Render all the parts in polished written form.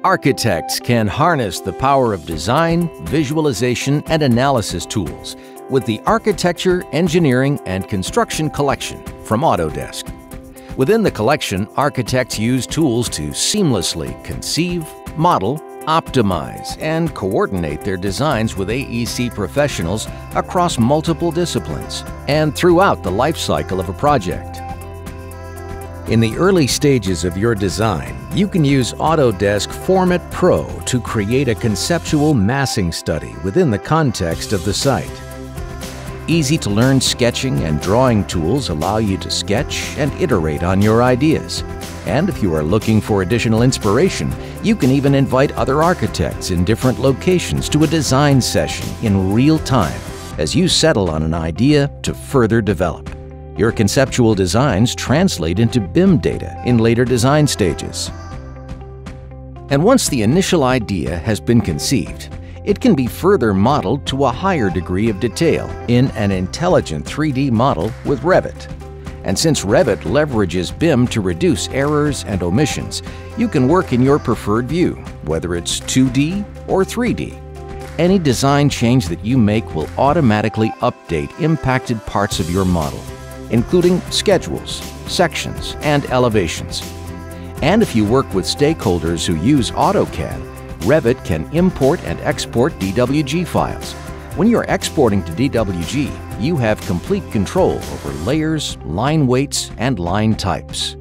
Architects can harness the power of design, visualization, and analysis tools with the Architecture, Engineering, and Construction Collection from Autodesk. Within the collection, architects use tools to seamlessly conceive, model, optimize, and coordinate their designs with AEC professionals across multiple disciplines and throughout the life cycle of a project. In the early stages of your design, you can use Autodesk Format Pro to create a conceptual massing study within the context of the site. Easy-to-learn sketching and drawing tools allow you to sketch and iterate on your ideas. And if you are looking for additional inspiration, you can even invite other architects in different locations to a design session in real time as you settle on an idea to further develop. Your conceptual designs translate into BIM data in later design stages. And once the initial idea has been conceived, it can be further modeled to a higher degree of detail in an intelligent 3D model with Revit. And since Revit leverages BIM to reduce errors and omissions, you can work in your preferred view, whether it's 2D or 3D. Any design change that you make will automatically update impacted parts of your model, including schedules, sections, and elevations. And if you work with stakeholders who use AutoCAD, Revit can import and export DWG files. When you're exporting to DWG, you have complete control over layers, line weights, and line types.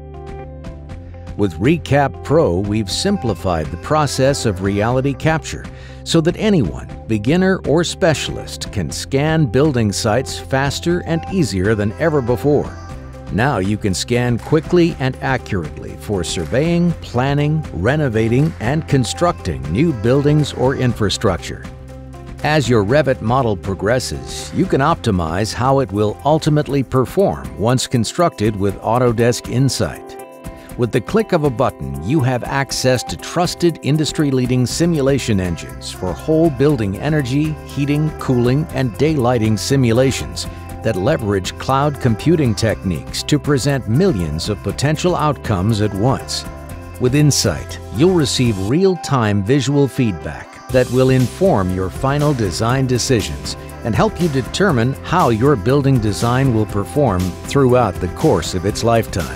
With Recap Pro, we've simplified the process of reality capture so that anyone, beginner or specialist, can scan building sites faster and easier than ever before. Now you can scan quickly and accurately for surveying, planning, renovating, and constructing new buildings or infrastructure. As your Revit model progresses, you can optimize how it will ultimately perform once constructed with Autodesk Insight. With the click of a button, you have access to trusted industry-leading simulation engines for whole building energy, heating, cooling, and daylighting simulations that leverage cloud computing techniques to present millions of potential outcomes at once. With Insight, you'll receive real-time visual feedback that will inform your final design decisions and help you determine how your building design will perform throughout the course of its lifetime.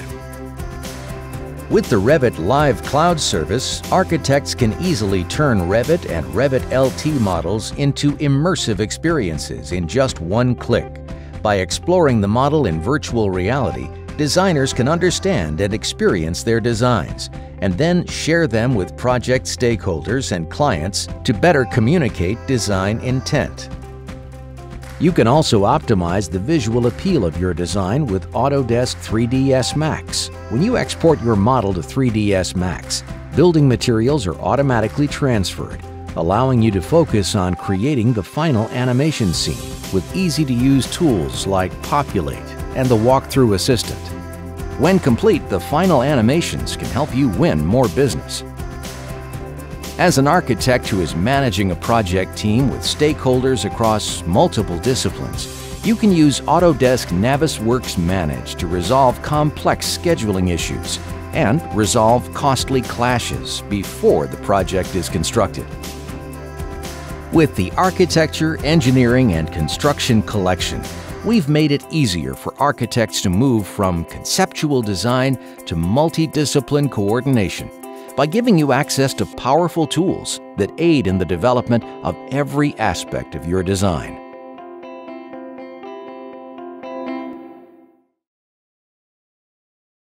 With the Revit Live Cloud service, architects can easily turn Revit and Revit LT models into immersive experiences in just one click. By exploring the model in virtual reality, designers can understand and experience their designs, and then share them with project stakeholders and clients to better communicate design intent. You can also optimize the visual appeal of your design with Autodesk 3ds Max. When you export your model to 3ds Max, building materials are automatically transferred, allowing you to focus on creating the final animation scene with easy-to-use tools like Populate and the Walkthrough Assistant. When complete, the final animations can help you win more business. As an architect who is managing a project team with stakeholders across multiple disciplines, you can use Autodesk Navisworks Manage to resolve complex scheduling issues and resolve costly clashes before the project is constructed. With the Architecture, Engineering, and Construction Collection, we've made it easier for architects to move from conceptual design to multidiscipline coordination by giving you access to powerful tools that aid in the development of every aspect of your design.